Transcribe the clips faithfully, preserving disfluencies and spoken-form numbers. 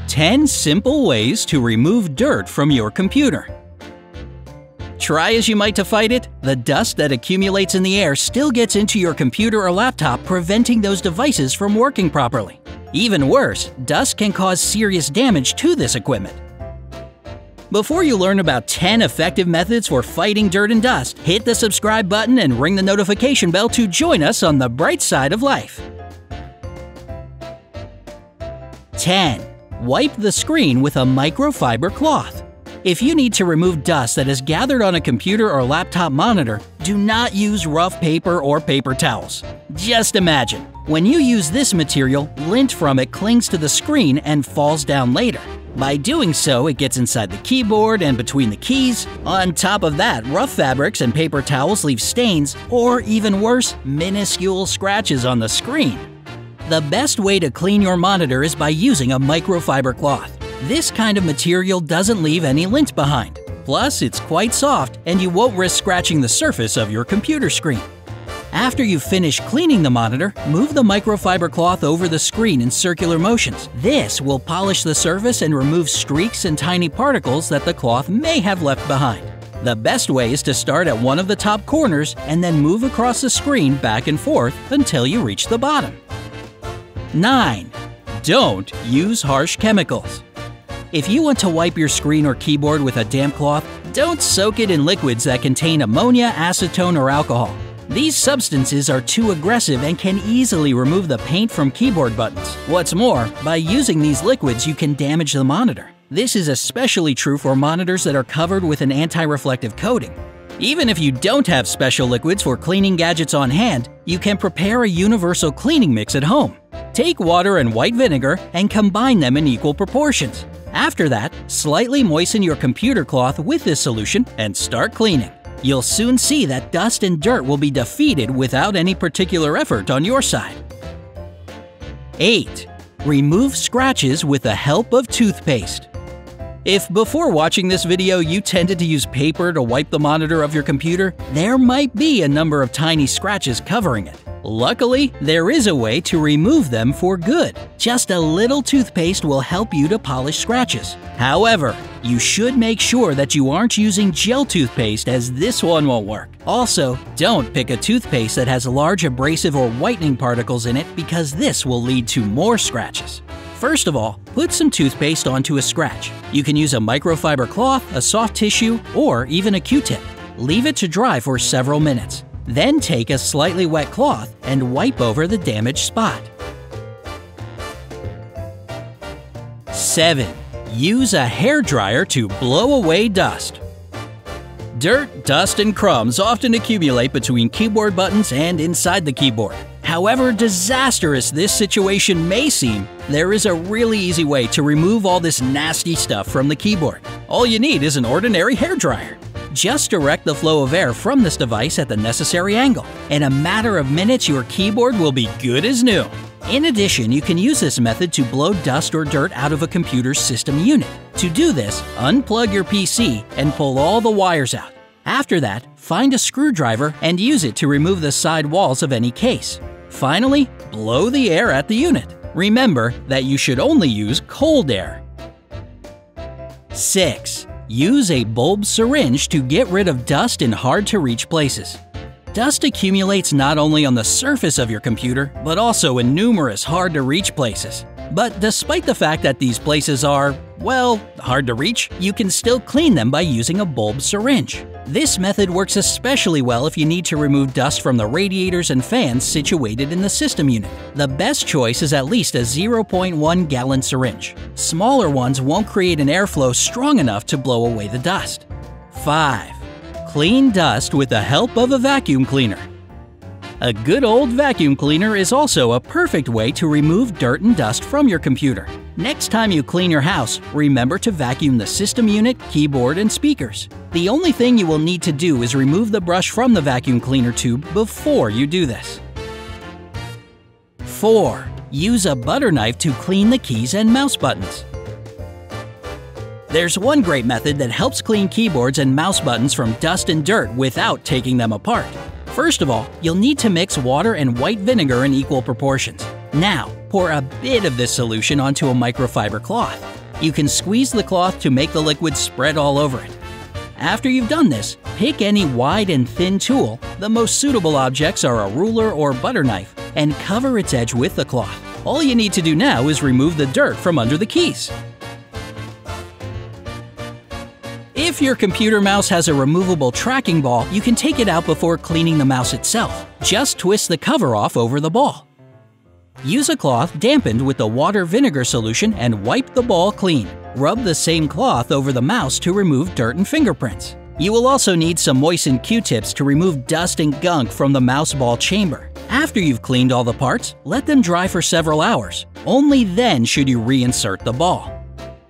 ten simple ways to remove dirt from your computer. Try as you might to fight it, the dust that accumulates in the air still gets into your computer or laptop, preventing those devices from working properly. Even worse, dust can cause serious damage to this equipment. Before you learn about ten effective methods for fighting dirt and dust, hit the subscribe button and ring the notification bell to join us on the bright side of life. ten. Wipe the screen with a microfiber cloth. If you need to remove dust that is gathered on a computer or laptop monitor, do not use rough paper or paper towels. Just imagine, when you use this material, lint from it clings to the screen and falls down later. By doing so, it gets inside the keyboard and between the keys. On top of that, rough fabrics and paper towels leave stains, or even worse, minuscule scratches on the screen. The best way to clean your monitor is by using a microfiber cloth. This kind of material doesn't leave any lint behind. Plus, it's quite soft and you won't risk scratching the surface of your computer screen. After you finish cleaning the monitor, move the microfiber cloth over the screen in circular motions. This will polish the surface and remove streaks and tiny particles that the cloth may have left behind. The best way is to start at one of the top corners and then move across the screen back and forth until you reach the bottom. nine. Don't use harsh chemicals. If you want to wipe your screen or keyboard with a damp cloth, don't soak it in liquids that contain ammonia, acetone, or alcohol. These substances are too aggressive and can easily remove the paint from keyboard buttons. What's more, by using these liquids, you can damage the monitor. This is especially true for monitors that are covered with an anti-reflective coating. Even if you don't have special liquids for cleaning gadgets on hand, you can prepare a universal cleaning mix at home. Take water and white vinegar and combine them in equal proportions. After that, slightly moisten your computer cloth with this solution and start cleaning. You'll soon see that dust and dirt will be defeated without any particular effort on your side. eight. Remove scratches with the help of toothpaste. If before watching this video you tended to use paper to wipe the monitor of your computer, there might be a number of tiny scratches covering it. Luckily, there is a way to remove them for good. Just a little toothpaste will help you to polish scratches. However, you should make sure that you aren't using gel toothpaste, as this one won't work. Also, don't pick a toothpaste that has large abrasive or whitening particles in it, because this will lead to more scratches. First of all, put some toothpaste onto a scratch. You can use a microfiber cloth, a soft tissue, or even a Q-tip. Leave it to dry for several minutes. Then take a slightly wet cloth and wipe over the damaged spot. seven. Use a hairdryer to blow away dust. Dirt, dust, and crumbs often accumulate between keyboard buttons and inside the keyboard. However disastrous this situation may seem, there is a really easy way to remove all this nasty stuff from the keyboard. All you need is an ordinary hairdryer. Just direct the flow of air from this device at the necessary angle. In a matter of minutes, your keyboard will be good as new. In addition, you can use this method to blow dust or dirt out of a computer's system unit. To do this, unplug your P C and pull all the wires out. After that, find a screwdriver and use it to remove the side walls of any case. Finally, blow the air at the unit. Remember that you should only use cold air. six. Use a bulb syringe to get rid of dust in hard-to-reach places. Dust accumulates not only on the surface of your computer, but also in numerous hard-to-reach places. But despite the fact that these places are, well, hard to reach, you can still clean them by using a bulb syringe. This method works especially well if you need to remove dust from the radiators and fans situated in the system unit. The best choice is at least a zero point one gallon syringe. Smaller ones won't create an airflow strong enough to blow away the dust. five. Clean dust with the help of a vacuum cleaner. A good old vacuum cleaner is also a perfect way to remove dirt and dust from your computer. Next time you clean your house, remember to vacuum the system unit, keyboard, and speakers. The only thing you will need to do is remove the brush from the vacuum cleaner tube before you do this. four. Use a butter knife to clean the keys and mouse buttons. There's one great method that helps clean keyboards and mouse buttons from dust and dirt without taking them apart. First of all, you'll need to mix water and white vinegar in equal proportions. Now, pour a bit of this solution onto a microfiber cloth. You can squeeze the cloth to make the liquid spread all over it. After you've done this, pick any wide and thin tool. The most suitable objects are a ruler or butter knife, and cover its edge with the cloth. All you need to do now is remove the dirt from under the keys. If your computer mouse has a removable tracking ball, you can take it out before cleaning the mouse itself. Just twist the cover off over the ball. Use a cloth dampened with the water vinegar solution and wipe the ball clean. Rub the same cloth over the mouse to remove dirt and fingerprints. You will also need some moistened Q-tips to remove dust and gunk from the mouse ball chamber. After you've cleaned all the parts, let them dry for several hours. Only then should you reinsert the ball.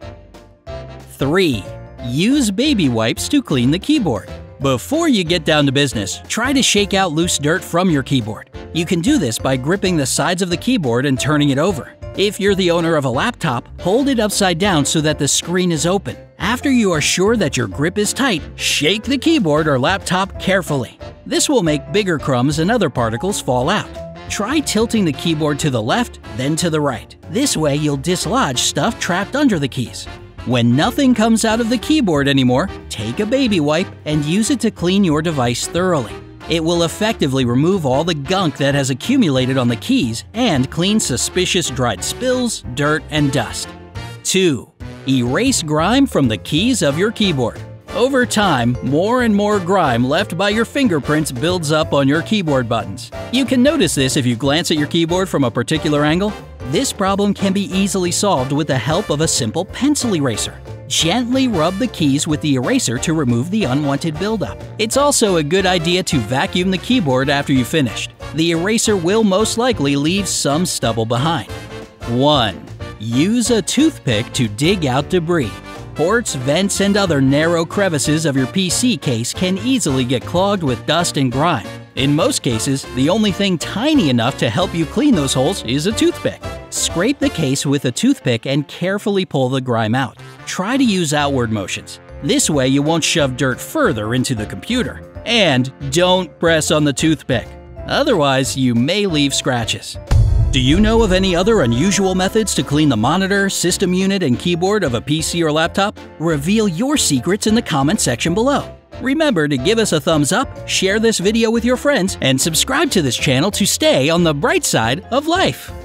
three. Use baby wipes to clean the keyboard. Before you get down to business, try to shake out loose dirt from your keyboard. You can do this by gripping the sides of the keyboard and turning it over. If you're the owner of a laptop, hold it upside down so that the screen is open. After you are sure that your grip is tight, shake the keyboard or laptop carefully. This will make bigger crumbs and other particles fall out. Try tilting the keyboard to the left, then to the right. This way you'll dislodge stuff trapped under the keys. When nothing comes out of the keyboard anymore, take a baby wipe and use it to clean your device thoroughly. It will effectively remove all the gunk that has accumulated on the keys and clean suspicious dried spills, dirt, and dust. two. Erase grime from the keys of your keyboard. Over time, more and more grime left by your fingerprints builds up on your keyboard buttons. You can notice this if you glance at your keyboard from a particular angle. This problem can be easily solved with the help of a simple pencil eraser. Gently rub the keys with the eraser to remove the unwanted buildup. It's also a good idea to vacuum the keyboard after you've finished. The eraser will most likely leave some stubble behind. one. Use a toothpick to dig out debris. Ports, vents, and other narrow crevices of your P C case can easily get clogged with dust and grime. In most cases, the only thing tiny enough to help you clean those holes is a toothpick. Scrape the case with a toothpick and carefully pull the grime out. Try to use outward motions. This way you won't shove dirt further into the computer. And don't press on the toothpick. Otherwise, you may leave scratches. Do you know of any other unusual methods to clean the monitor, system unit, and keyboard of a P C or laptop? Reveal your secrets in the comment section below. Remember to give us a thumbs up, share this video with your friends, and subscribe to this channel to stay on the bright side of life.